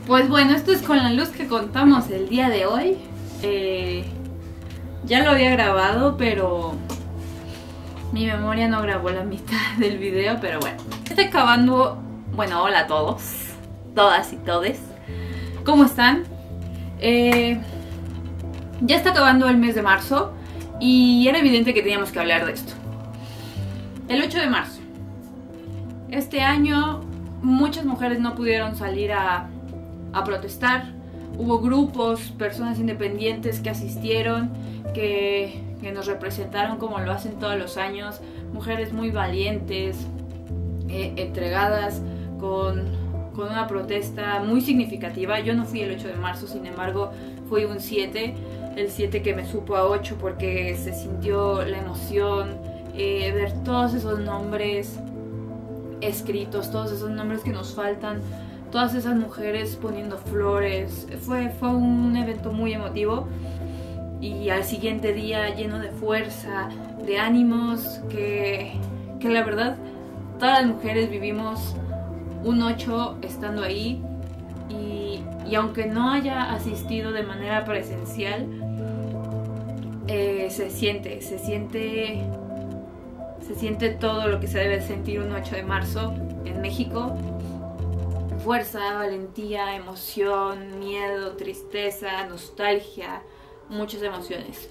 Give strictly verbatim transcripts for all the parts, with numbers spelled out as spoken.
Pues bueno, esto es con la luz que contamos el día de hoy. Eh, ya lo había grabado, pero mi memoria no grabó la mitad del video, pero bueno. Estoy acabando... Bueno, hola a todos, todas y todes. ¿Cómo están? Eh, ya está acabando el mes de marzo y era evidente que teníamos que hablar de esto. El ocho de marzo. Este año muchas mujeres no pudieron salir a, a protestar. Hubo grupos, personas independientes que asistieron, que, que nos representaron como lo hacen todos los años. Mujeres muy valientes, eh, entregadas, con, con una protesta muy significativa. Yo no fui el ocho de marzo, sin embargo fui un siete. El siete que me supo a ocho porque se sintió la emoción, eh, ver todos esos nombres escritos, todos esos nombres que nos faltan, todas esas mujeres poniendo flores. Fue, fue un evento muy emotivo y al siguiente día lleno de fuerza, de ánimos, que, que la verdad todas las mujeres vivimos un ocho estando ahí y, y aunque no haya asistido de manera presencial, eh, se siente, se siente... Se siente todo lo que se debe sentir un ocho de marzo en México. Fuerza, valentía, emoción, miedo, tristeza, nostalgia, muchas emociones.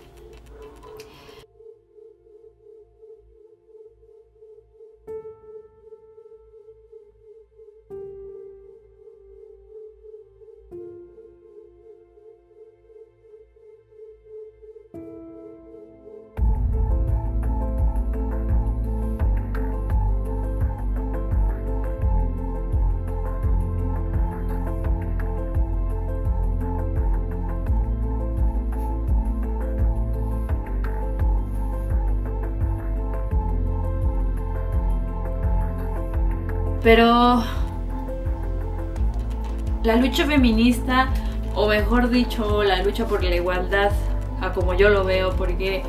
Pero la lucha feminista, o mejor dicho, la lucha por la igualdad, a como yo lo veo, porque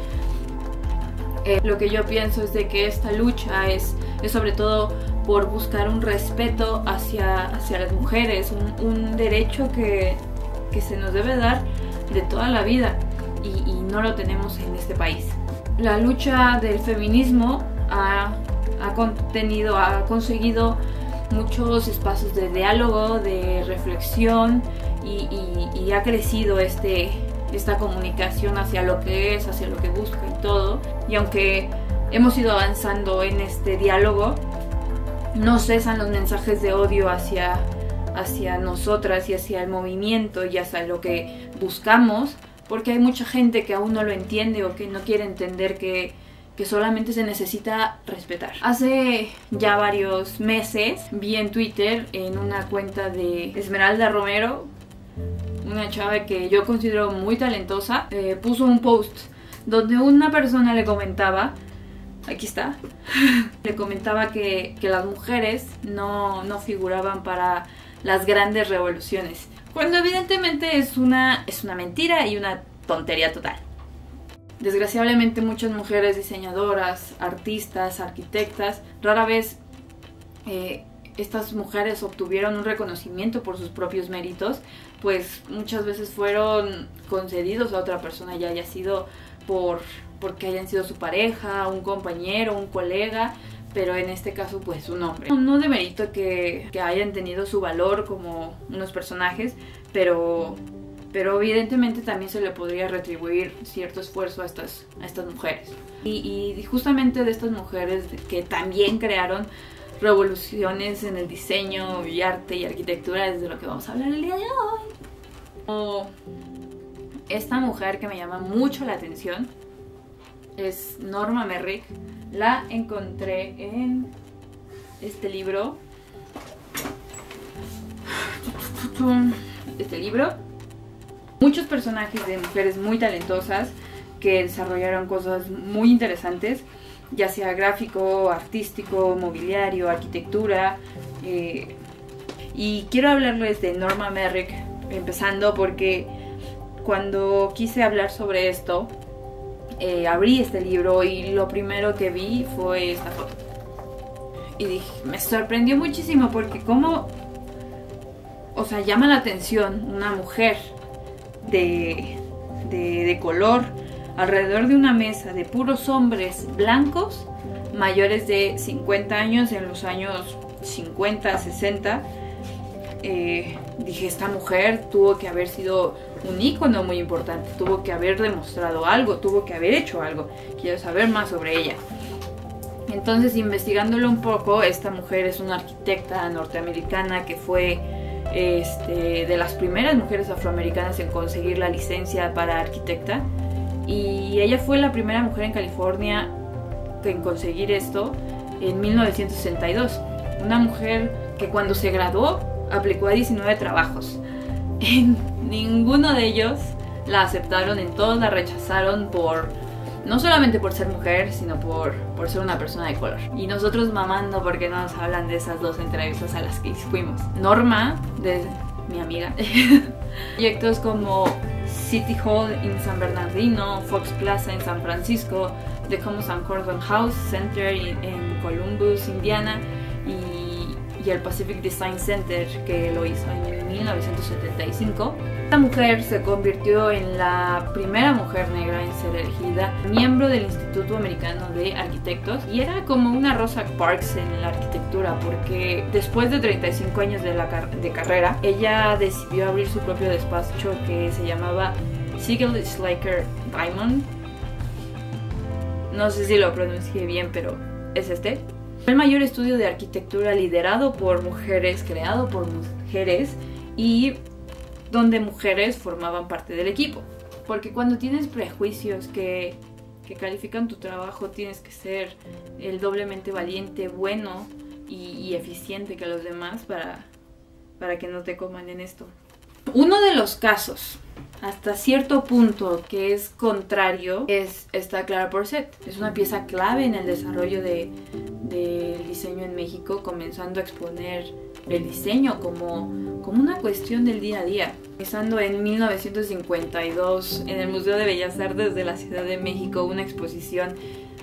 eh, lo que yo pienso es de que esta lucha es, es sobre todo por buscar un respeto hacia, hacia las mujeres, un, un derecho que, que se nos debe dar de toda la vida y, y no lo tenemos en este país. La lucha del feminismo ha... ha contenido, ha conseguido muchos espacios de diálogo, de reflexión y, y, y ha crecido este, esta comunicación hacia lo que es, hacia lo que busca y todo. Y aunque hemos ido avanzando en este diálogo, no cesan los mensajes de odio hacia, hacia nosotras y hacia el movimiento y hacia lo que buscamos, porque hay mucha gente que aún no lo entiende o que no quiere entender que que solamente se necesita respetar. Hace ya varios meses vi en Twitter, en una cuenta de Esmeralda Romero, una chava que yo considero muy talentosa, eh, puso un post donde una persona le comentaba, aquí está, le comentaba que, que las mujeres no, no figuraban para las grandes revoluciones, cuando evidentemente es una, es una mentira y una tontería total. Desgraciadamente muchas mujeres diseñadoras, artistas, arquitectas, rara vez eh, estas mujeres obtuvieron un reconocimiento por sus propios méritos, pues muchas veces fueron concedidos a otra persona, ya haya sido por porque hayan sido su pareja, un compañero, un colega, pero en este caso pues un hombre. No, no demerito que, que hayan tenido su valor como unos personajes, pero... pero evidentemente también se le podría retribuir cierto esfuerzo a estas, a estas mujeres. Y, y justamente de estas mujeres que también crearon revoluciones en el diseño y arte y arquitectura es de lo que vamos a hablar el día de hoy. O esta mujer que me llama mucho la atención es Norma Merrick. La encontré en este libro. Este libro. Muchos personajes de mujeres muy talentosas que desarrollaron cosas muy interesantes, ya sea gráfico, artístico, mobiliario, arquitectura. Eh, y quiero hablarles de Norma Merrick, empezando porque cuando quise hablar sobre esto, eh, abrí este libro y lo primero que vi fue esta foto. Y dije, me sorprendió muchísimo porque como... o sea, llama la atención una mujer de, de, de color alrededor de una mesa de puros hombres blancos mayores de cincuenta años, en los años cincuenta, sesenta. Eh, dije, esta mujer tuvo que haber sido un ícono muy importante, tuvo que haber demostrado algo, tuvo que haber hecho algo. Quiero saber más sobre ella. Entonces, investigándolo un poco, esta mujer es una arquitecta norteamericana que fue este, de las primeras mujeres afroamericanas en conseguir la licencia para arquitecta, y ella fue la primera mujer en California en conseguir esto en mil novecientos sesenta y dos. Una mujer que cuando se graduó aplicó a diecinueve trabajos. En ninguno de ellos la aceptaron, en todos la rechazaron por, no solamente por ser mujer, sino por, por ser una persona de color. Y nosotros mamando porque no nos hablan de esas dos entrevistas a las que fuimos. Norma, de mi amiga, proyectos como City Hall en San Bernardino, Fox Plaza en San Francisco, The Thomas and Gordon House Center en Columbus, Indiana, y, y el Pacific Design Center, que lo hizo en mil novecientos setenta y cinco. Esta mujer se convirtió en la primera mujer negra en ser elegida miembro del Instituto Americano de Arquitectos, y era como una Rosa Parks en la arquitectura, porque después de treinta y cinco años de, la car de carrera, ella decidió abrir su propio despacho que se llamaba Siegel Schleicher Diamond. No sé si lo pronuncié bien, pero es este. El mayor estudio de arquitectura liderado por mujeres, creado por mujeres, y donde mujeres formaban parte del equipo. Porque cuando tienes prejuicios que, que califican tu trabajo, tienes que ser el doblemente valiente, bueno y, y eficiente que los demás para, para que no te coman en esto. Uno de los casos, hasta cierto punto, que es contrario, es esta Clara Porset. Es una pieza clave en el desarrollo de, del diseño en México, comenzando a exponer el diseño como, como una cuestión del día a día. Empezando en mil novecientos cincuenta y dos en el Museo de Bellas Artes de la Ciudad de México, una exposición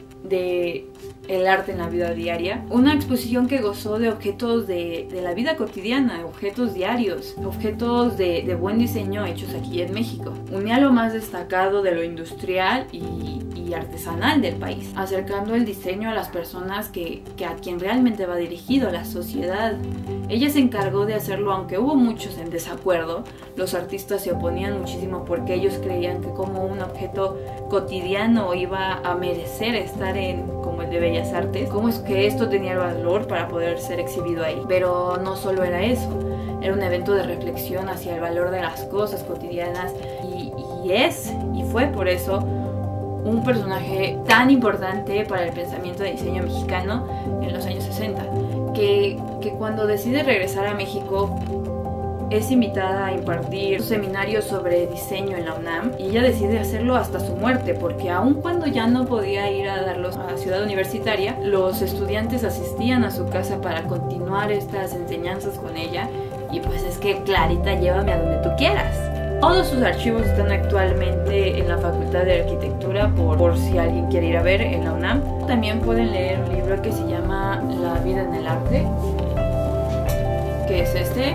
de el arte en la vida diaria, una exposición que gozó de objetos de, de la vida cotidiana, objetos diarios, objetos de, de buen diseño hechos aquí en México. Unía lo más destacado de lo industrial y, y artesanal del país, acercando el diseño a las personas que, que a quien realmente va dirigido, la sociedad. Ella se encargó de hacerlo, aunque hubo muchos en desacuerdo. Los artistas se oponían muchísimo porque ellos creían que como un objeto cotidiano iba a merecer estar en como el de Bellas Artes, cómo es que esto tenía el valor para poder ser exhibido ahí. Pero no solo era eso, era un evento de reflexión hacia el valor de las cosas cotidianas, y, y es, y fue por eso un personaje tan importante para el pensamiento de diseño mexicano en los años sesenta, que, que cuando decide regresar a México es invitada a impartir seminarios sobre diseño en la UNAM, y ella decide hacerlo hasta su muerte, porque aun cuando ya no podía ir a darlos a Ciudad Universitaria, los estudiantes asistían a su casa para continuar estas enseñanzas con ella. Y pues es que Clarita, llévame a donde tú quieras. Todos sus archivos están actualmente en la Facultad de Arquitectura, por, por si alguien quiere ir a ver, en la UNAM. También pueden leer un libro que se llama La vida en el arte, que es este.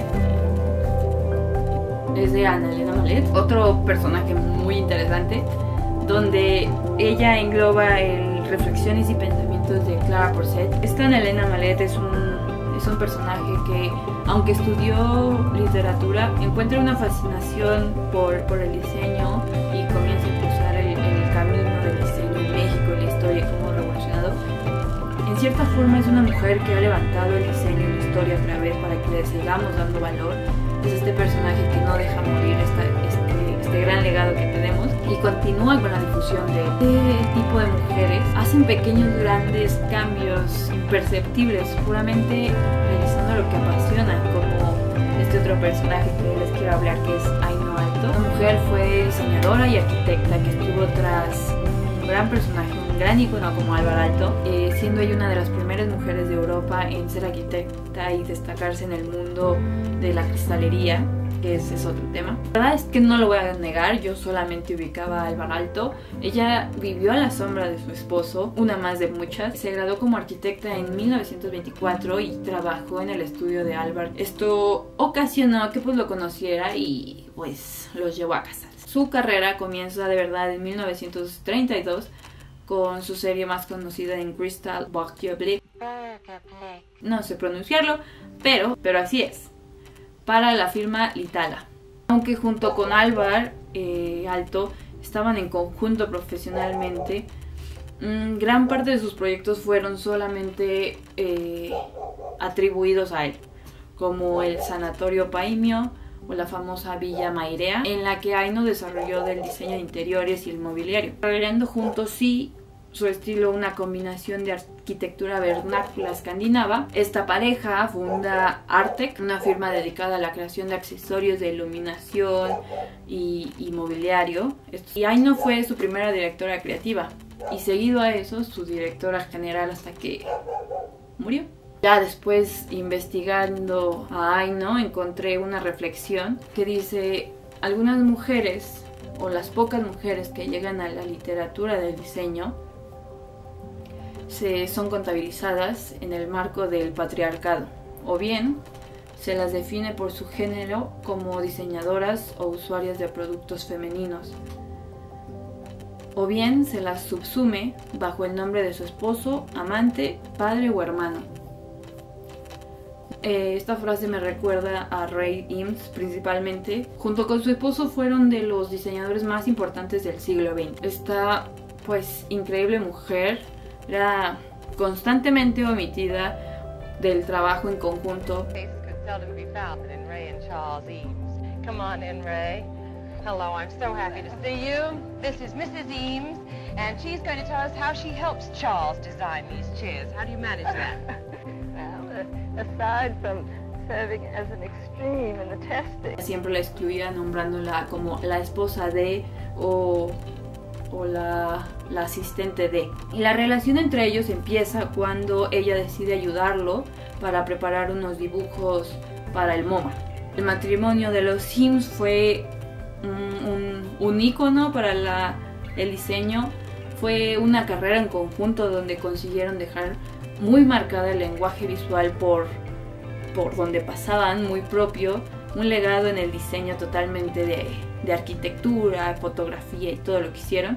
Es de Ana Elena Mallet, otro personaje muy interesante, donde ella engloba el reflexiones y pensamientos de Clara Porset. Esta Ana Elena Mallet es un, es un personaje que, aunque estudió literatura, encuentra una fascinación por, por el diseño y comienza a impulsar el, el camino del diseño en México, la historia y cómo ha revolucionado. En cierta forma es una mujer que ha levantado el diseño en la historia otra vez para que le sigamos dando valor. Es este personaje que no deja morir esta, este, este gran legado que tenemos, y continúa con la difusión de este tipo de mujeres. Hacen pequeños grandes cambios imperceptibles, puramente realizando lo que apasionan, como este otro personaje que les quiero hablar, que es Ainhoa Alto. La mujer fue diseñadora y arquitecta que estuvo tras un gran personaje, un gran ícono como Álvaro Aalto, eh, siendo ella una de las primeras mujeres de Europa en ser arquitecta y destacarse en el mundo de la cristalería, que ese es otro tema. La verdad es que no lo voy a negar, yo solamente ubicaba a Alvar Aalto. Ella vivió a la sombra de su esposo, una más de muchas. Se graduó como arquitecta en mil novecientos veinticuatro y trabajó en el estudio de Alvar. Esto ocasionó que pues lo conociera y pues los llevó a casar. Su carrera comienza de verdad en mil novecientos treinta y dos con su serie más conocida en Crystal Ball. No sé pronunciarlo, pero, pero así es, para la firma Litala. Aunque junto con Alvar eh, Aalto estaban en conjunto profesionalmente, mmm, gran parte de sus proyectos fueron solamente eh, atribuidos a él, como el Sanatorio Paimio o la famosa Villa Mairea, en la que Aino desarrolló del diseño de interiores y el mobiliario, desarrollando juntos sí su estilo una combinación de arquitectura vernácula escandinava. Esta pareja funda Artec, una firma dedicada a la creación de accesorios de iluminación y, y mobiliario. Y Aino fue su primera directora creativa y seguido a eso su directora general hasta que murió. Ya después, investigando a Aino, encontré una reflexión que dice: algunas mujeres, o las pocas mujeres que llegan a la literatura del diseño, se son contabilizadas en el marco del patriarcado, o bien se las define por su género como diseñadoras o usuarias de productos femeninos, o bien se las subsume bajo el nombre de su esposo, amante, padre o hermano. Eh, esta frase me recuerda a Ray Eames principalmente. Junto con su esposo fueron de los diseñadores más importantes del siglo veinte. Esta pues increíble mujer era constantemente omitida del trabajo en conjunto. Come on in, Ray. Hello, I'm so happy to see you. This is Missus Eames, and she's going to tell us how she helps Charles design these chairs. How do you manage that? Well, aside from serving as an extreme in the testing. Siempre la excluía nombrándola como la esposa de o, o la, la asistente de. Y la relación entre ellos empieza cuando ella decide ayudarlo para preparar unos dibujos para el MoMA. El matrimonio de los Eames fue un, un, un ícono para la, el diseño. Fue una carrera en conjunto donde consiguieron dejar muy marcada el lenguaje visual por, por donde pasaban, muy propio, un legado en el diseño totalmente de, de arquitectura, fotografía y todo lo que hicieron,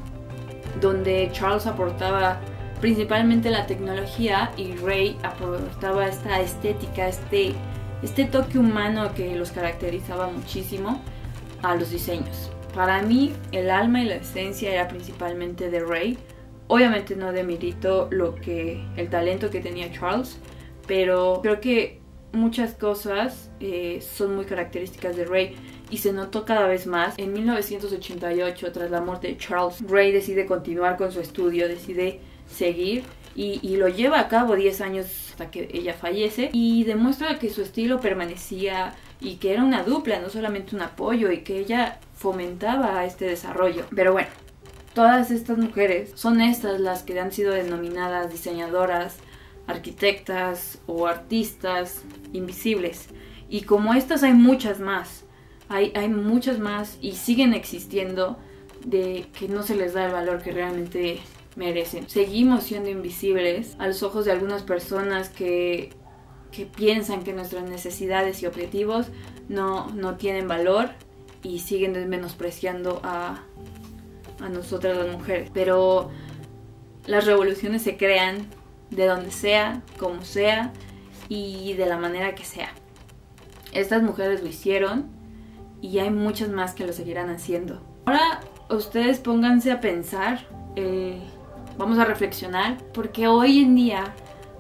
donde Charles aportaba principalmente la tecnología y Ray aportaba esta estética, este este toque humano que los caracterizaba muchísimo a los diseños. Para mí el alma y la esencia era principalmente de Ray. Obviamente no demerito lo que, el talento que tenía Charles, pero creo que muchas cosas eh, son muy características de Ray y se notó cada vez más. En mil novecientos ochenta y ocho, tras la muerte de Charles, Ray decide continuar con su estudio, decide seguir y, y lo lleva a cabo diez años hasta que ella fallece, y demuestra que su estilo permanecía y que era una dupla, no solamente un apoyo, y que ella fomentaba este desarrollo. Pero bueno, todas estas mujeres son estas las que han sido denominadas diseñadoras, arquitectas o artistas invisibles, y como estas hay muchas más, hay, hay muchas más y siguen existiendo, de que no se les da el valor que realmente merecen. Seguimos siendo invisibles a los ojos de algunas personas que, que piensan que nuestras necesidades y objetivos no, no tienen valor y siguen menospreciando a, a nosotras las mujeres. Pero las revoluciones se crean de donde sea, como sea y de la manera que sea. Estas mujeres lo hicieron y hay muchas más que lo seguirán haciendo. Ahora ustedes pónganse a pensar, eh, vamos a reflexionar, porque hoy en día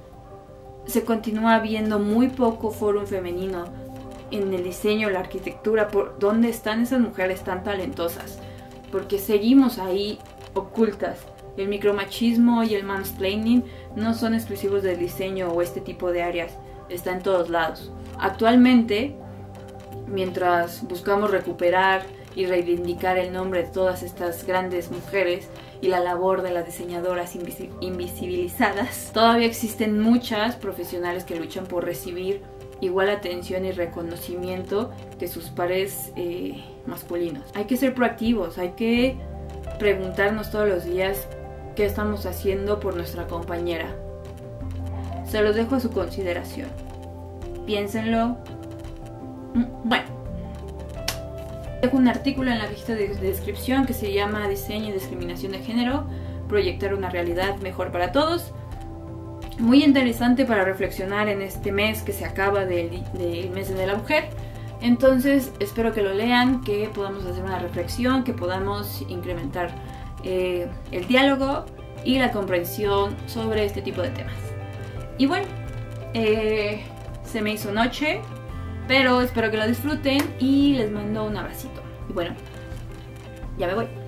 se continúa viendo muy poco foro femenino en el diseño, la arquitectura. ¿Por dónde están esas mujeres tan talentosas? Porque seguimos ahí ocultas. El micromachismo y el mansplaining no son exclusivos del diseño o este tipo de áreas, está en todos lados. Actualmente, mientras buscamos recuperar y reivindicar el nombre de todas estas grandes mujeres y la labor de las diseñadoras invisi invisibilizadas, todavía existen muchas profesionales que luchan por recibir igual atención y reconocimiento que sus pares eh, masculinos. Hay que ser proactivos, hay que preguntarnos todos los días qué estamos haciendo por nuestra compañera. Se los dejo a su consideración. Piénsenlo. Bueno, dejo un artículo en la cajita de descripción que se llama Diseño y discriminación de género, proyectar una realidad mejor para todos. Muy interesante para reflexionar en este mes que se acaba del, del mes de la mujer. Entonces espero que lo lean, que podamos hacer una reflexión, que podamos incrementar eh, el diálogo y la comprensión sobre este tipo de temas. Y bueno, eh, se me hizo noche, pero espero que lo disfruten y les mando un abracito. Y bueno, ya me voy.